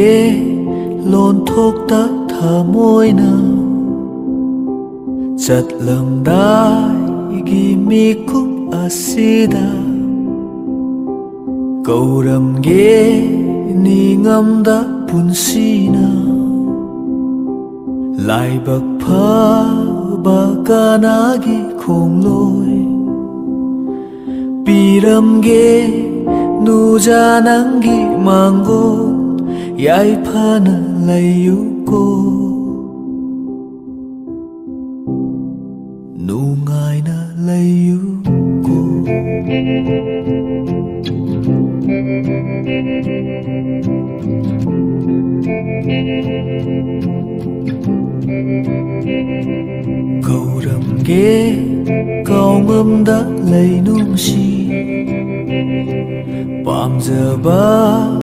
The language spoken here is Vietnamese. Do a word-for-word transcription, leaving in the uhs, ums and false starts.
ghế lôn thốc tắc thả môi nơ chặt lầm đai ghi mi cúc asida cầu đầm ghế ni ngâm đã punsina lại bậc phá bà ca nagi khong lôi piram ghế nu ja nangi mango yai phana layu ko nu ngai na layu ko cầu đầm ghế cầu ngâm đã lấy nung si 밤 giờ ba